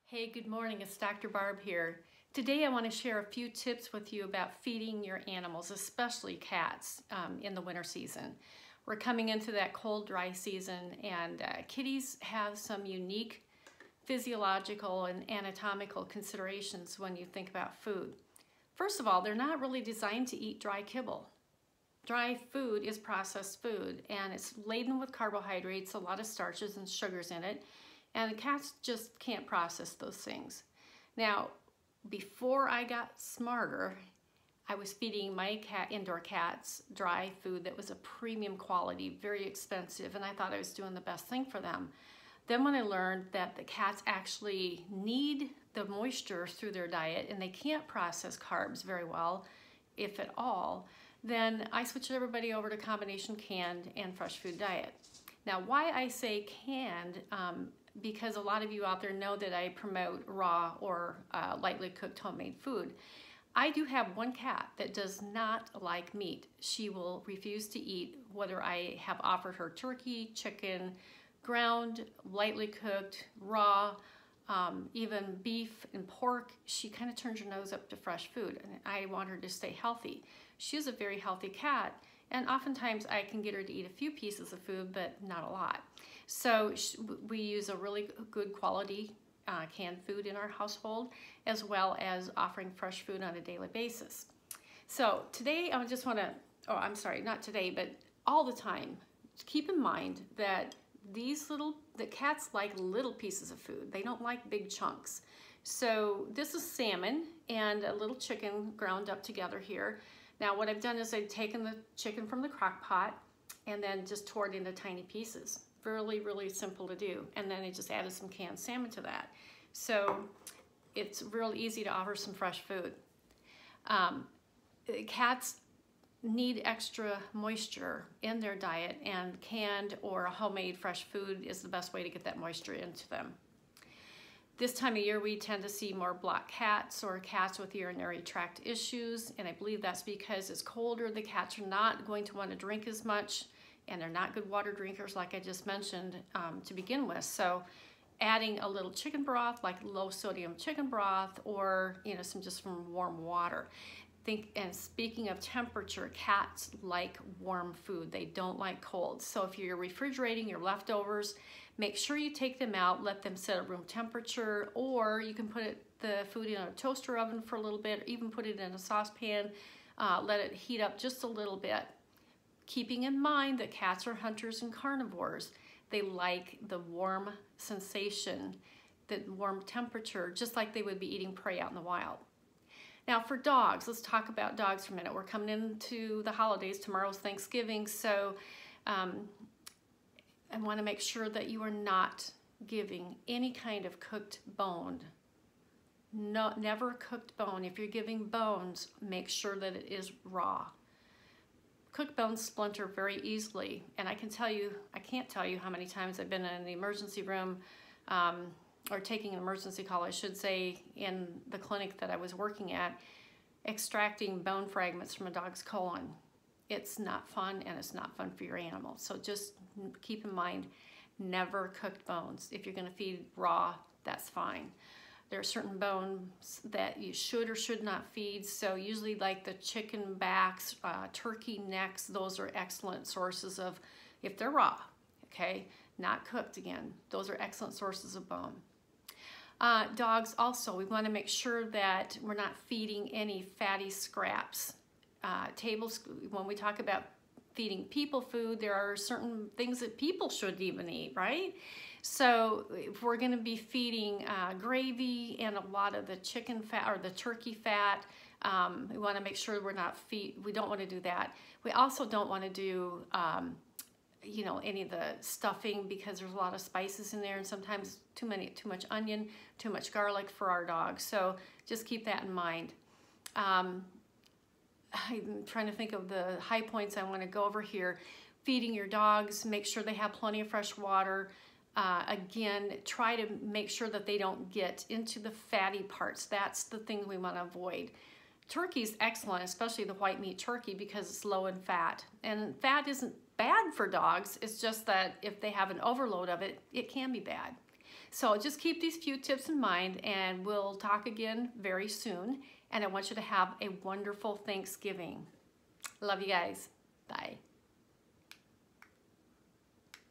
Hey, good morning. It's Dr. Barb here. Today I want to share a few tips with you about feeding your animals, especially cats, in the winter season. We're coming into that cold, dry season, and kitties have some unique physiological and anatomical considerations when you think about food. First of all, they're not really designed to eat dry kibble. Dry food is processed food, and it's laden with carbohydrates, a lot of starches and sugars in it, and the cats just can't process those things. Now, before I got smarter, I was feeding my indoor cats dry food that was a premium quality, very expensive, and I thought I was doing the best thing for them. Then when I learned that the cats actually need the moisture through their diet and they can't process carbs very well, if at all, then I switched everybody over to combination canned and fresh food diet. Now, why I say canned, because a lot of you out there know that I promote raw or lightly cooked homemade food. I do have one cat that does not like meat. She will refuse to eat whether I have offered her turkey, chicken, ground, lightly cooked, raw, even beef and pork. She kind of turns her nose up to fresh food, and I want her to stay healthy. She's a very healthy cat, and oftentimes I can get her to eat a few pieces of food, but not a lot. So we use a really good quality canned food in our household, as well as offering fresh food on a daily basis. So today I just want to, not today, but all the time, keep in mind that the cats like little pieces of food. They don't like big chunks. So this is salmon and a little chicken ground up together here. Now what I've done is I've taken the chicken from the crock pot and then just tore it into tiny pieces. Really, really simple to do. And then I just added some canned salmon to that. So it's real easy to offer some fresh food. Cats need extra moisture in their diet, and canned or homemade fresh food is the best way to get that moisture into them. This time of year, we tend to see more black cats or cats with urinary tract issues, and I believe that's because it's colder. The cats are not going to want to drink as much, and they're not good water drinkers like I just mentioned to begin with. So adding a little chicken broth, like low sodium chicken broth, or some warm water. And speaking of temperature, cats like warm food. They don't like cold. So if you're refrigerating your leftovers, make sure you take them out, let them sit at room temperature, or you can put the food in a toaster oven for a little bit, or even put it in a saucepan, let it heat up just a little bit. Keeping in mind that cats are hunters and carnivores. They like the warm sensation, the warm temperature, just like they would be eating prey out in the wild. Now for dogs, let's talk about dogs for a minute. We're coming into the holidays. Tomorrow's Thanksgiving, so I want to make sure that you are not giving any kind of cooked bone. No, never cooked bone. If you're giving bones, make sure that it is raw. Cooked bones splinter very easily, and I can't tell you how many times I've been in the emergency room or taking an emergency call, I should say, in the clinic that I was working at, extracting bone fragments from a dog's colon. It's not fun, and it's not fun for your animal. So just keep in mind, never cooked bones. If you're going to feed raw, that's fine. There are certain bones that you should or should not feed. So usually like the chicken backs, turkey necks, those are excellent sources of, if they're raw, okay, not cooked again, those are excellent sources of bone. Dogs also, we want to make sure that we're not feeding any fatty scraps. When we talk about feeding people food, there are certain things that people shouldn't even eat, right? So if we're going to be feeding gravy and a lot of the chicken fat or the turkey fat, we want to make sure we don't want to do that. We also don't want to do any of the stuffing, because there's a lot of spices in there, and sometimes too much onion, too much garlic for our dogs. So just keep that in mind. I'm trying to think of the high points I want to go over here. Feeding your dogs, make sure they have plenty of fresh water. Again, try to make sure that they don't get into the fatty parts. That's the thing we want to avoid. Turkey's excellent, especially the white meat turkey, because it's low in fat. And fat isn't bad for dogs. It's just that if they have an overload of it, it can be bad. So just keep these few tips in mind, and we'll talk again very soon. And I want you to have a wonderful Thanksgiving. Love you guys. Bye.